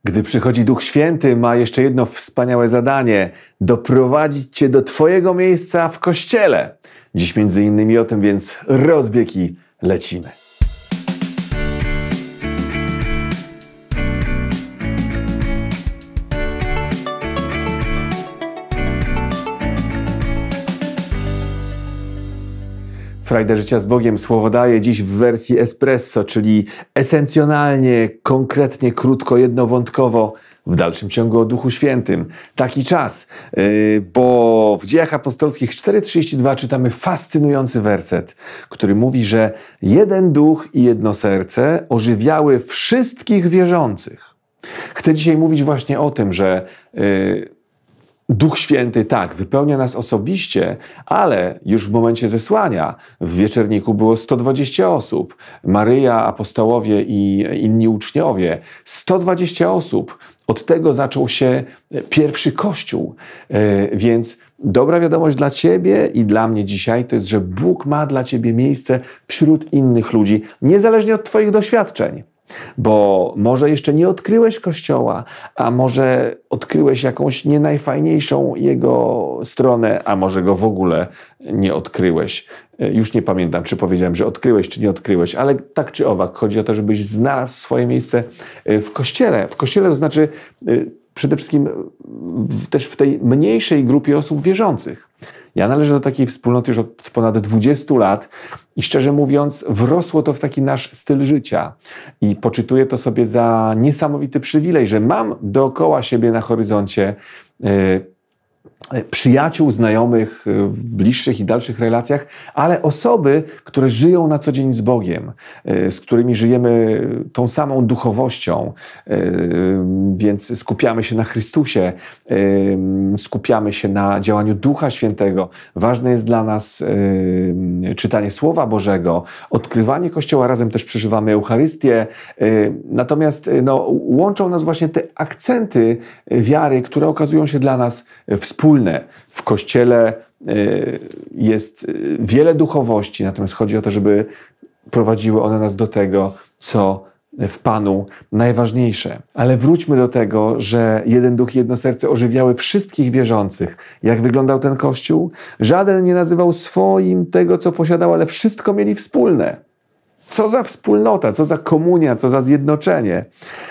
Gdy przychodzi Duch Święty, ma jeszcze jedno wspaniałe zadanie – doprowadzić Cię do Twojego miejsca w Kościele. Dziś między innymi o tym, więc rozbieg i lecimy. Frajdę życia z Bogiem słowo daje dziś w wersji espresso, czyli esencjonalnie, konkretnie, krótko, jednowątkowo, w dalszym ciągu o Duchu Świętym. Taki czas, bo w Dziejach Apostolskich 4:32 czytamy fascynujący werset, który mówi, że jeden duch i jedno serce ożywiały wszystkich wierzących. Chcę dzisiaj mówić właśnie o tym, że Duch Święty, tak, wypełnia nas osobiście, ale już w momencie zesłania w wieczerniku było 120 osób. Maryja, apostołowie i inni uczniowie. 120 osób. Od tego zaczął się pierwszy Kościół. Więc dobra wiadomość dla Ciebie i dla mnie dzisiaj to jest, że Bóg ma dla Ciebie miejsce wśród innych ludzi, niezależnie od Twoich doświadczeń. Bo może jeszcze nie odkryłeś Kościoła, a może odkryłeś jakąś nie najfajniejszą jego stronę, a może go w ogóle nie odkryłeś. Już nie pamiętam, czy powiedziałem, że odkryłeś, czy nie odkryłeś, ale tak czy owak, chodzi o to, żebyś znalazł swoje miejsce w Kościele. W Kościele to znaczy przede wszystkim też w tej mniejszej grupie osób wierzących. Ja należę do takiej wspólnoty już od ponad 20 lat i szczerze mówiąc wrosło to w taki nasz styl życia i poczytuję to sobie za niesamowity przywilej, że mam dookoła siebie na horyzoncie przyjaciół, znajomych w bliższych i dalszych relacjach, ale osoby, które żyją na co dzień z Bogiem, z którymi żyjemy tą samą duchowością, więc skupiamy się na Chrystusie, skupiamy się na działaniu Ducha Świętego. Ważne jest dla nas czytanie Słowa Bożego, odkrywanie Kościoła, razem też przeżywamy Eucharystię, natomiast łączą nas właśnie te akcenty wiary, które okazują się dla nas wspólne. W Kościele jest wiele duchowości, natomiast chodzi o to, żeby prowadziły one nas do tego, co w Panu najważniejsze. Ale wróćmy do tego, że jeden duch i jedno serce ożywiały wszystkich wierzących. Jak wyglądał ten Kościół? Żaden nie nazywał swoim tego, co posiadał, ale wszystko mieli wspólne. Co za wspólnota, co za komunia, co za zjednoczenie.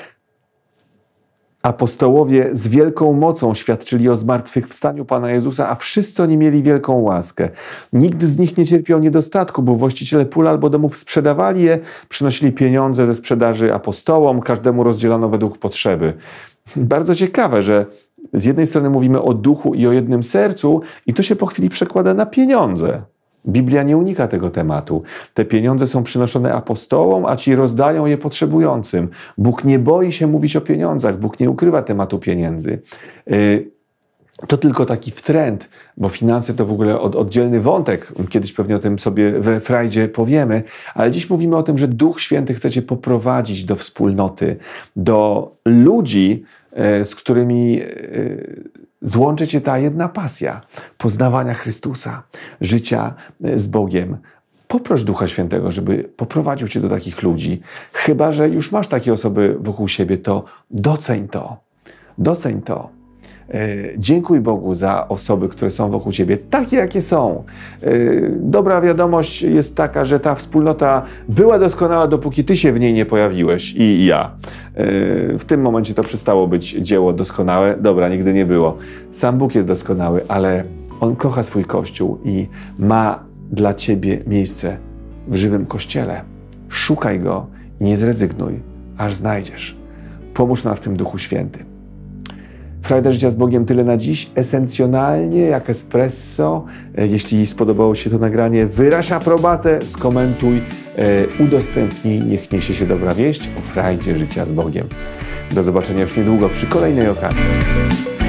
Apostołowie z wielką mocą świadczyli o zmartwychwstaniu Pana Jezusa, a wszyscy oni mieli wielką łaskę. Nikt z nich nie cierpiał niedostatku, bo właściciele pól albo domów sprzedawali je, przynosili pieniądze ze sprzedaży apostołom, każdemu rozdzielono według potrzeby. Bardzo ciekawe, że z jednej strony mówimy o duchu i o jednym sercu i to się po chwili przekłada na pieniądze. Biblia nie unika tego tematu. Te pieniądze są przynoszone apostołom, a ci rozdają je potrzebującym. Bóg nie boi się mówić o pieniądzach. Bóg nie ukrywa tematu pieniędzy. To tylko taki wtręt, bo finanse to w ogóle oddzielny wątek. Kiedyś pewnie o tym sobie we frajdzie powiemy, ale dziś mówimy o tym, że Duch Święty chce Cię poprowadzić do wspólnoty, do ludzi, z którymi złączy Cię ta jedna pasja poznawania Chrystusa, życia z Bogiem. Poproś Ducha Świętego, żeby poprowadził Cię do takich ludzi. Chyba że już masz takie osoby wokół siebie, to doceń to. Doceń to. Dziękuj Bogu za osoby, które są wokół Ciebie, takie jakie są. Dobra wiadomość jest taka, że ta wspólnota była doskonała, dopóki Ty się w niej nie pojawiłeś i ja. W tym momencie to przestało być dzieło doskonałe. Dobra, nigdy nie było. Sam Bóg jest doskonały, ale On kocha swój Kościół i ma dla Ciebie miejsce w żywym Kościele. Szukaj Go i nie zrezygnuj, aż znajdziesz. Pomóż nam w tym Duchu Świętym. Frajda życia z Bogiem tyle na dziś. Esencjonalnie, jak espresso. Jeśli spodobało się to nagranie, wyraź aprobatę, skomentuj, udostępnij. Niech niesie się dobra wieść o frajdzie życia z Bogiem. Do zobaczenia już niedługo przy kolejnej okazji.